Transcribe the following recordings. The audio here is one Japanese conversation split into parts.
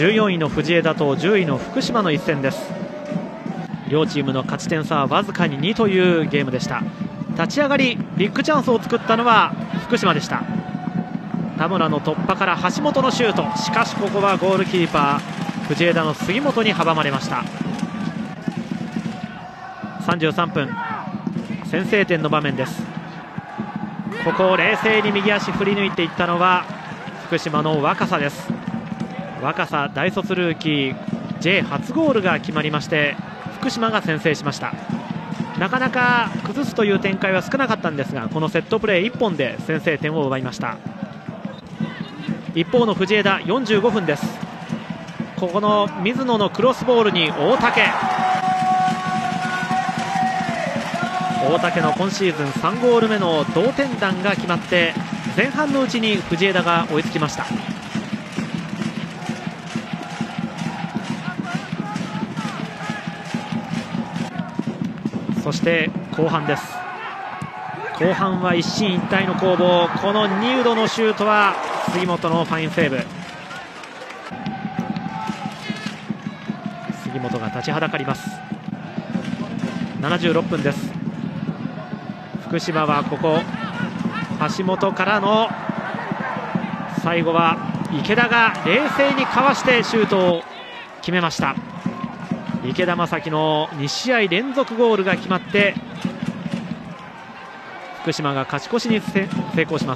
14位の藤枝と10位の福島の一戦です。両チームの勝ち点差はわずかに2というゲームでした。立ち上がりビッグチャンスを作ったのは福島でした。田村の突破から橋本のシュート、しかしここはゴールキーパー藤枝の杉本に阻まれました。33分、先制点の場面です。ここを冷静に右足振り抜いていったのは福島の若狭です。若狭、大卒ルーキー J 初ゴールが決まりまして福島が先制しました。なかなか崩すという展開は少なかったんですが、このセットプレー1本で先制点を奪いました。一方の藤枝、45分です。ここの水野のクロスボールに大竹の今シーズン3ゴール目の同点弾が決まって前半のうちに藤枝が追いつきました。そして後半です。後半は一進一退の攻防、このニウドのシュートは杉本のファインセーブ。杉本が立ちはだかります。76分です。福島はここ橋本からの最後は池田が冷静にかわしてシュートを決めました。池田正樹の2試合連続ゴールが決まって福島が勝ち越しに成功します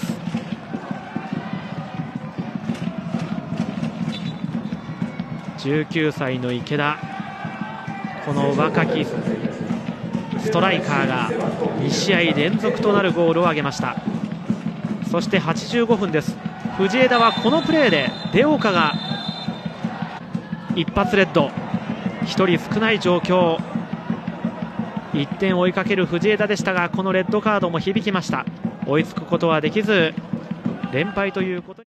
。19歳の池田、この若きストライカーが2試合連続となるゴールを挙げました。そして85分です。藤枝はこのプレーで出岡が一発レッド、1人少ない状況、1点追いかける藤枝でしたがこのレッドカードも響きました。追いつくことはできず連敗ということに